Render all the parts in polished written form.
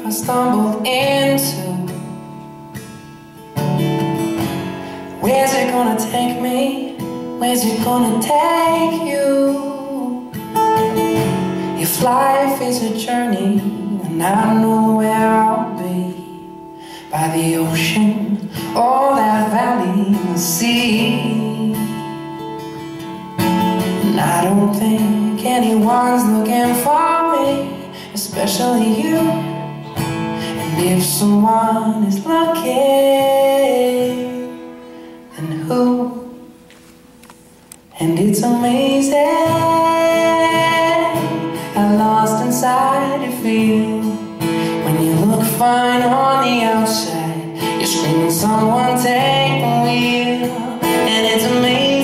I stumbled into. Where's it gonna take me? Where's it gonna take you? If life is a journey, and I know where I'll be, by the ocean or that valley and sea. And I don't think anyone's looking for me, especially you. And if someone is looking, then who? And it's amazing how lost inside you feel when you look fine on the outside. You're screaming, someone take the wheel. And it's amazing,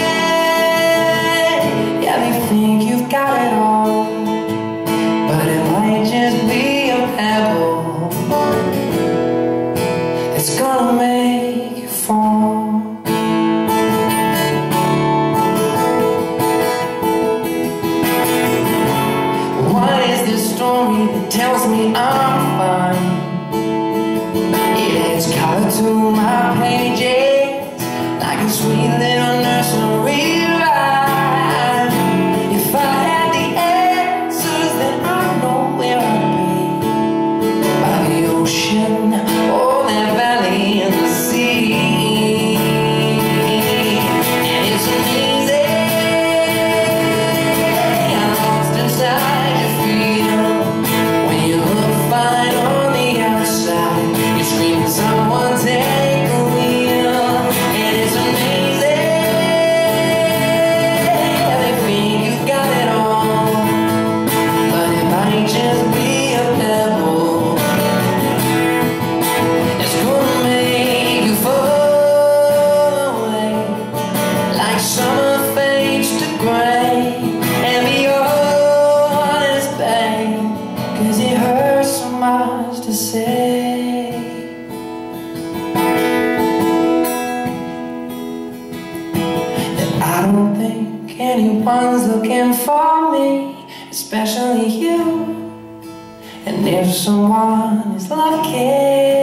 yeah, you think you've got it all, but it might just be a pebble that's gonna make you fall. What is this story that tells me I'm fine? It adds color to my pages, like a sweet little nursery rhyme. If I had the answers, then I know where I'd be, by the ocean or that valley and the sea. And it's amazing how lost inside you feel when you look fine on the outside. You're screaming, someone take the wheel. And it's amazing, they think you've got it all, but it might just be a pebble that's gonna make you fall away, like summer fades to gray, and be honest, babe, 'cause it hurts so much to say that I don't think anyone's looking for me, especially you. And if someone is looking,